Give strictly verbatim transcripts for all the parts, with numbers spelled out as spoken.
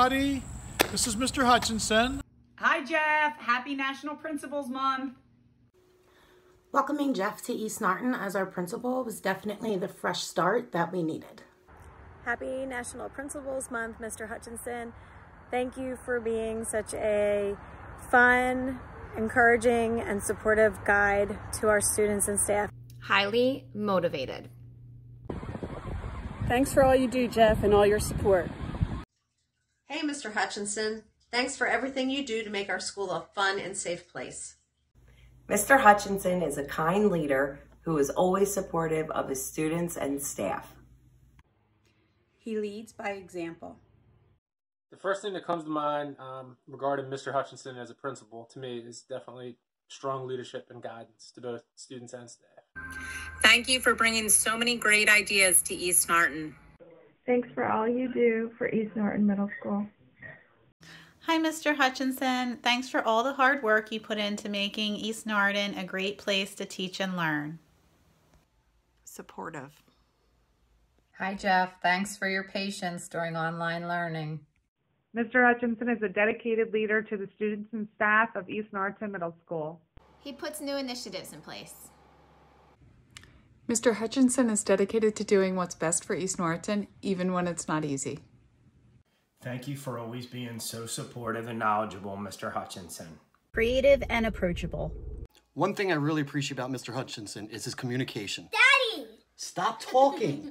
everybody. This is Mister Hutchinson. Hi, Jeff. Happy National Principals Month. Welcoming Jeff to East Norton as our principal was definitely the fresh start that we needed. Happy National Principals Month, Mister Hutchinson. Thank you for being such a fun, encouraging, and supportive guide to our students and staff. Highly motivated. Thanks for all you do, Jeff, and all your support. Hey, Mister Hutchinson. Thanks for everything you do to make our school a fun and safe place. Mister Hutchinson is a kind leader who is always supportive of his students and staff. He leads by example. The first thing that comes to mind um, regarding Mister Hutchinson as a principal, to me, is definitely strong leadership and guidance to both students and staff. Thank you for bringing so many great ideas to East Norton. Thanks for all you do for East Norton Middle School. Hi, Mister Hutchinson. Thanks for all the hard work you put into making East Norton a great place to teach and learn. Supportive. Hi, Jeff. Thanks for your patience during online learning. Mister Hutchinson is a dedicated leader to the students and staff of East Norton Middle School. He puts new initiatives in place. Mister Hutchinson is dedicated to doing what's best for East Norton, even when it's not easy. Thank you for always being so supportive and knowledgeable, Mister Hutchinson. Creative and approachable. One thing I really appreciate about Mister Hutchinson is his communication. Daddy! Stop talking!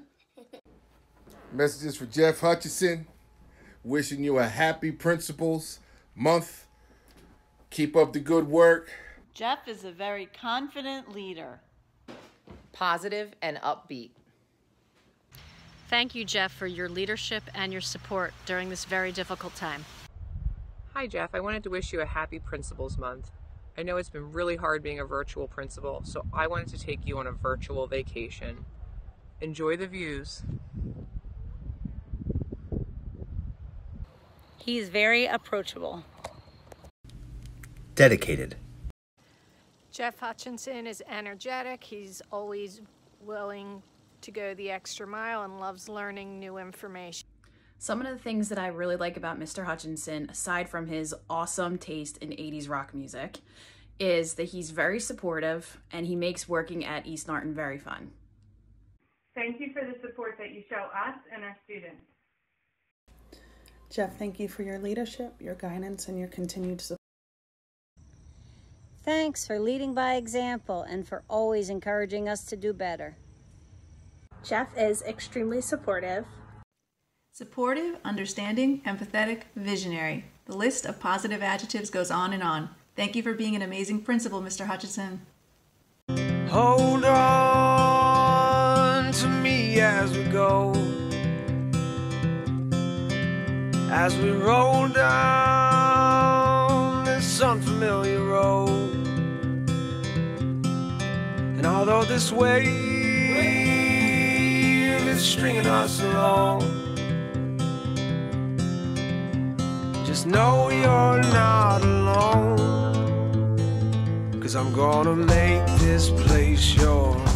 Messages for Jeff Hutchinson. Wishing you a happy Principals Month. Keep up the good work. Jeff is a very confident leader. Positive and upbeat. Thank you, Jeff, for your leadership and your support during this very difficult time. Hi, Jeff. I wanted to wish you a happy Principals Month. I know it's been really hard being a virtual principal, so I wanted to take you on a virtual vacation. Enjoy the views. He's very approachable. Dedicated. Jeff Hutchinson is energetic. He's always willing to go the extra mile and loves learning new information. Some of the things that I really like about Mister Hutchinson, aside from his awesome taste in eighties rock music, is that he's very supportive and he makes working at East Norton very fun. Thank you for the support that you show us and our students. Jeff, thank you for your leadership, your guidance, and your continued support. Thanks for leading by example and for always encouraging us to do better. Jeff is extremely supportive. Supportive, understanding, empathetic, visionary. The list of positive adjectives goes on and on. Thank you for being an amazing principal, Mister Hutchinson. Hold on to me as we go, as we roll down this unfamiliar road. And although this wave is stringing us along, just know you're not alone, 'cause I'm gonna make this place yours.